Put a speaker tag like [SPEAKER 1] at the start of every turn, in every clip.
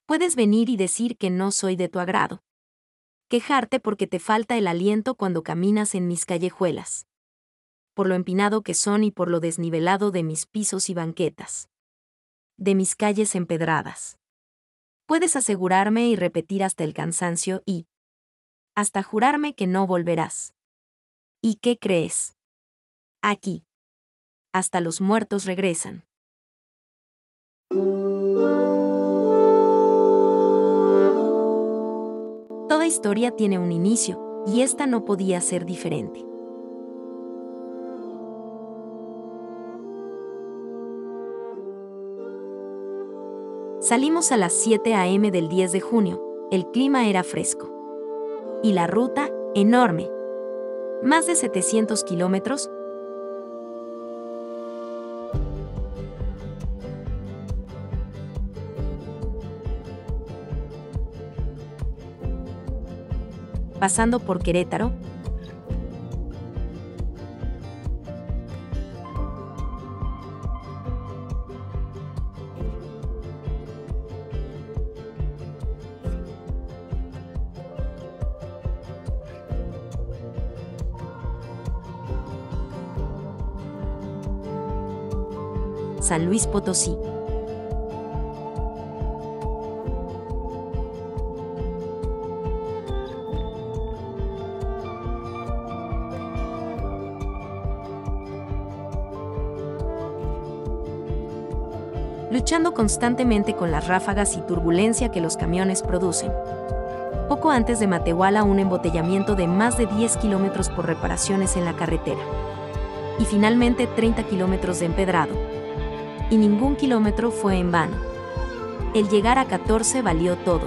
[SPEAKER 1] Puedes venir y decir que no soy de tu agrado. Quejarte porque te falta el aliento cuando caminas en mis callejuelas. Por lo empinado que son y por lo desnivelado de mis pisos y banquetas. De mis calles empedradas. Puedes asegurarme y repetir hasta el cansancio y hasta jurarme que no volverás. ¿Y qué crees? Aquí. Hasta los muertos regresan. Toda historia tiene un inicio, y esta no podía ser diferente. Salimos a las 7 a.m. del 10 de junio, el clima era fresco. Y la ruta, enorme. Más de 700 kilómetros. Pasando por Querétaro. San Luis Potosí. Luchando constantemente con las ráfagas y turbulencia que los camiones producen. Poco antes de Matehuala, un embotellamiento de más de 10 kilómetros por reparaciones en la carretera. Y finalmente 30 kilómetros de empedrado. Y ningún kilómetro fue en vano. El llegar a 14 valió todo.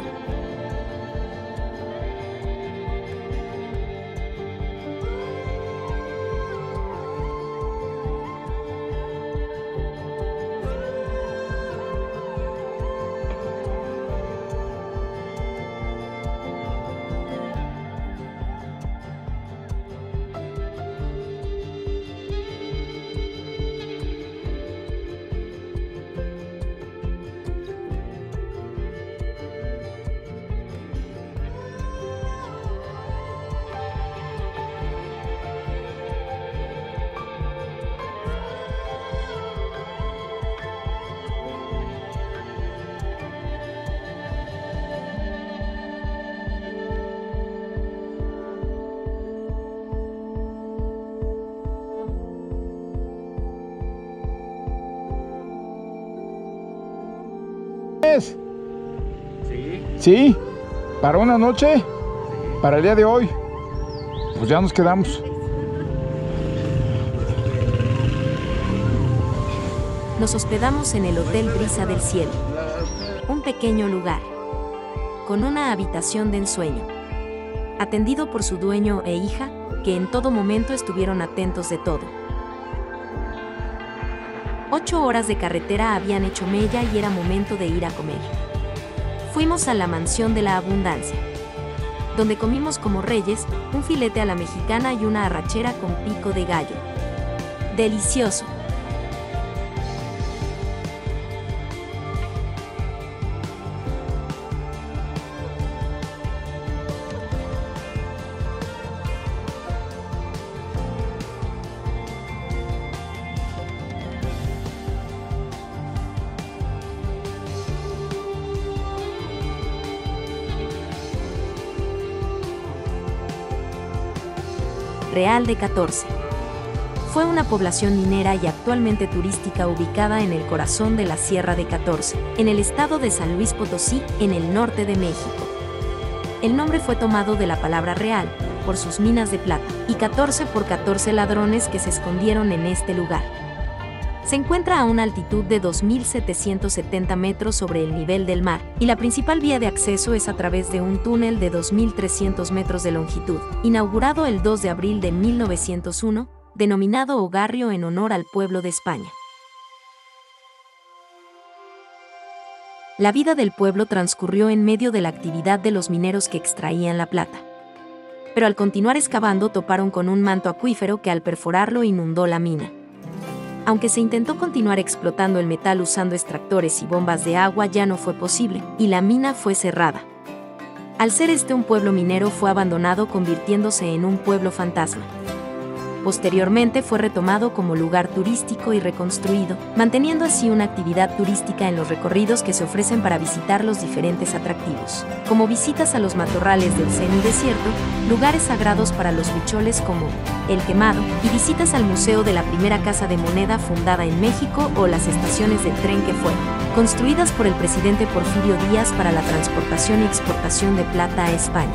[SPEAKER 2] Sí, para una noche, para el día de hoy, pues ya nos quedamos.
[SPEAKER 1] Nos hospedamos en el Hotel Brisa del Cielo, un pequeño lugar, con una habitación de ensueño, atendido por su dueño e hija, que en todo momento estuvieron atentos de todo. 8 horas de carretera habían hecho mella y era momento de ir a comer. Fuimos a la mansión de la abundancia, donde comimos como reyes, un filete a la mexicana y una arrachera con pico de gallo. ¡Delicioso! Real de 14. Fue una población minera y actualmente turística ubicada en el corazón de la Sierra de 14, en el estado de San Luis Potosí, en el norte de México. El nombre fue tomado de la palabra real, por sus minas de plata, y 14 por 14 ladrones que se escondieron en este lugar. Se encuentra a una altitud de 2.770 metros sobre el nivel del mar, y la principal vía de acceso es a través de un túnel de 2.300 metros de longitud, inaugurado el 2 de abril de 1901, denominado Ogarrio en honor al pueblo de España. La vida del pueblo transcurrió en medio de la actividad de los mineros que extraían la plata. Pero al continuar excavando toparon con un manto acuífero que al perforarlo inundó la mina. Aunque se intentó continuar explotando el metal usando extractores y bombas de agua, ya no fue posible, y la mina fue cerrada. Al ser este un pueblo minero, fue abandonado, convirtiéndose en un pueblo fantasma. Posteriormente fue retomado como lugar turístico y reconstruido, manteniendo así una actividad turística en los recorridos que se ofrecen para visitar los diferentes atractivos, como visitas a los matorrales del semidesierto, lugares sagrados para los huicholes como El Quemado, y visitas al Museo de la primera casa de moneda fundada en México o las estaciones del tren que fueron construidas por el presidente Porfirio Díaz para la transportación y exportación de plata a España.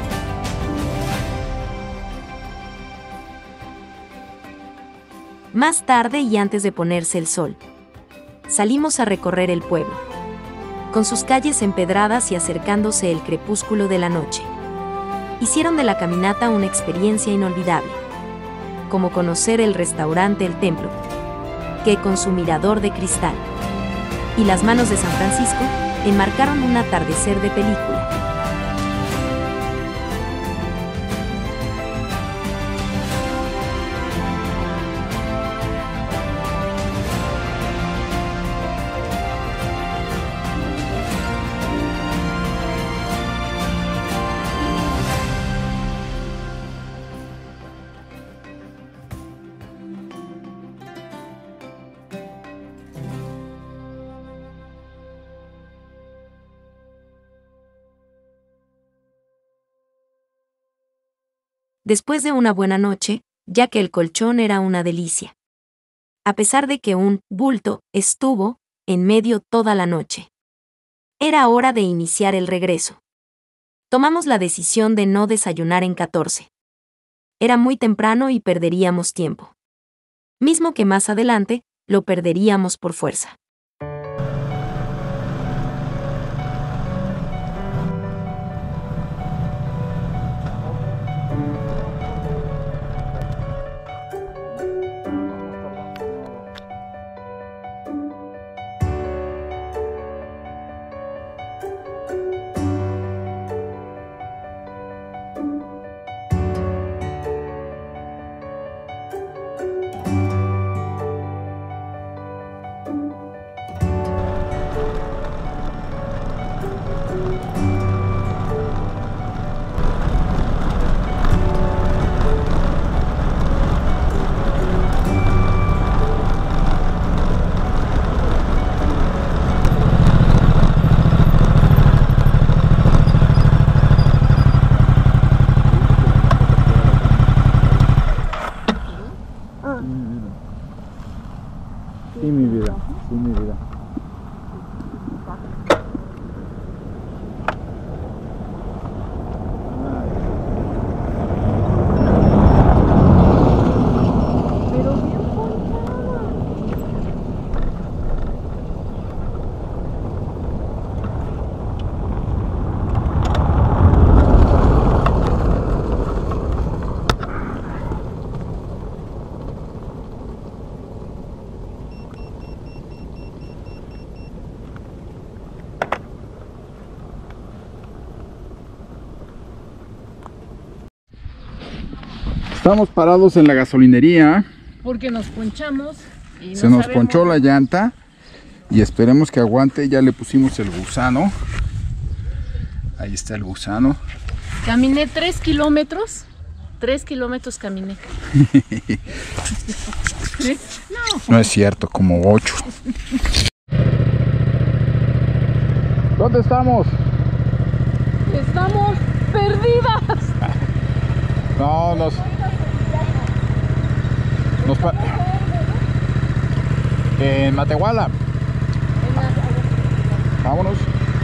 [SPEAKER 1] Más tarde y antes de ponerse el sol, salimos a recorrer el pueblo, con sus calles empedradas y acercándose el crepúsculo de la noche. Hicieron de la caminata una experiencia inolvidable, como conocer el restaurante El Templo, que con su mirador de cristal y las manos de San Francisco, enmarcaron un atardecer de película. Después de una buena noche, ya que el colchón era una delicia. A pesar de que un bulto estuvo en medio toda la noche. Era hora de iniciar el regreso. Tomamos la decisión de no desayunar en 14. Era muy temprano y perderíamos tiempo. Mismo que más adelante, lo perderíamos por fuerza.
[SPEAKER 2] Sí, mi vida, sí, mi vida.
[SPEAKER 3] Pero bien ponchada.
[SPEAKER 2] Estamos parados en la gasolinería.
[SPEAKER 3] Porque nos ponchamos y
[SPEAKER 2] Se nos ponchó la llanta y esperemos que aguante. Ya le pusimos el gusano. Ahí está el gusano.
[SPEAKER 3] Caminé 3 kilómetros. 3 kilómetros caminé.
[SPEAKER 2] No es cierto, como 8. ¿Dónde estamos?
[SPEAKER 3] Estamos perdidas.
[SPEAKER 2] No, en Matehuala. Vámonos.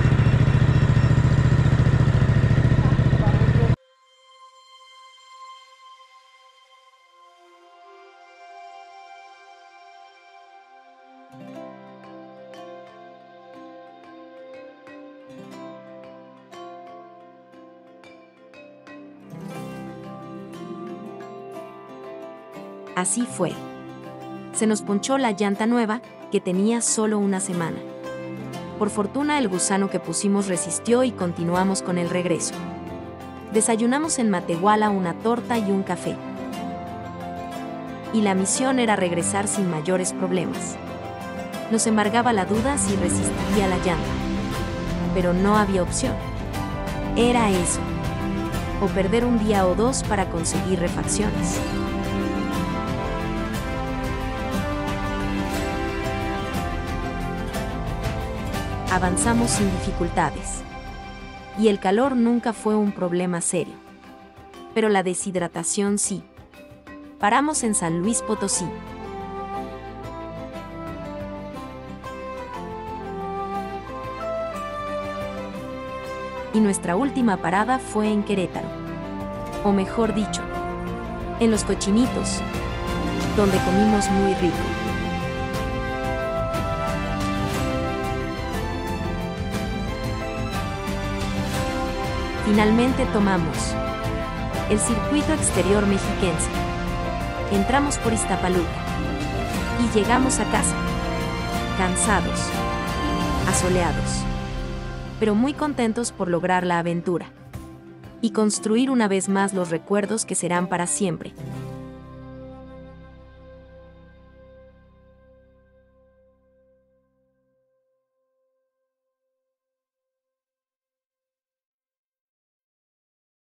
[SPEAKER 1] Así fue. Se nos ponchó la llanta nueva, que tenía solo una semana. Por fortuna el gusano que pusimos resistió y continuamos con el regreso. Desayunamos en Matehuala una torta y un café. y la misión era regresar sin mayores problemas. Nos embargaba la duda si resistiría la llanta, pero no había opción. Era eso, o perder un día o dos para conseguir refacciones. Avanzamos sin dificultades, y el calor nunca fue un problema serio. Pero la deshidratación sí. Paramos en San Luis Potosí. Y nuestra última parada fue en Querétaro. O mejor dicho, en Los Cochinitos, donde comimos muy rico. Finalmente tomamos el circuito exterior mexiquense. Entramos por Iztapaluca y llegamos a casa, cansados, asoleados, pero muy contentos por lograr la aventura y construir una vez más los recuerdos que serán para siempre.